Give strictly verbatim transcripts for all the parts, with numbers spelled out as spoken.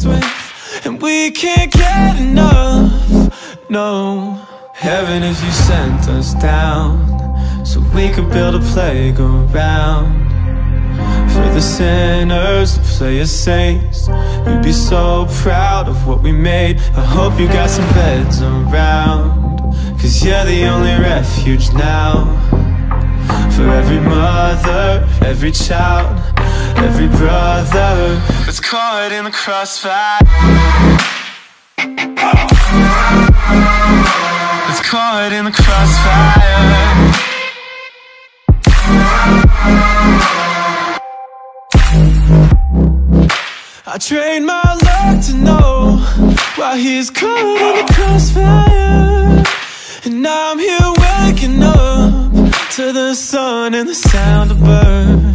obsessed with, and we can't get enough, no. Heaven if you sent us down, so we could build a playground for the sinners to play as saints. We'd be so proud of what we made. I hope you got some beds around, cause you're the only refuge now. For every mother, every child, every brother that's caught in the crossfire, that's caught in the crossfire. I trained my luck to know why he's caught in the crossfire, and now I'm here waking up to the sun and the sound of birds.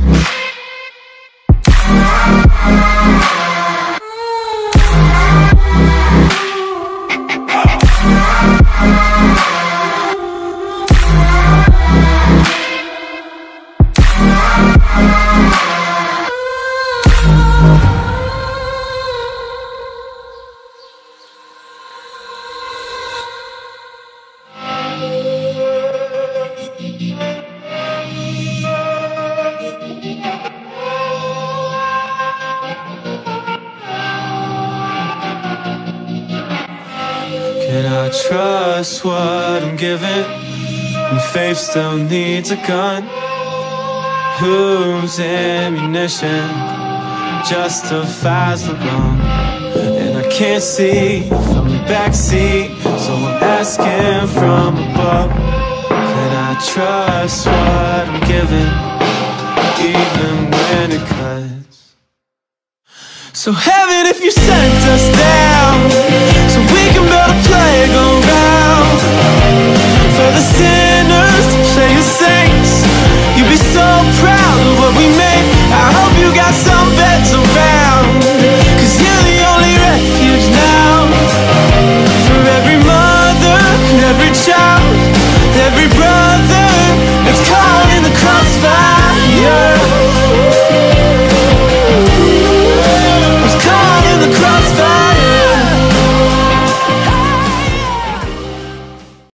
Can I trust what I'm given when faith still needs a gun? Whose ammunition justifies the wrong? And I can't see from the backseat, so I'm asking from above. Can I trust what I'm given, even when it cuts? So heaven if you sent us down,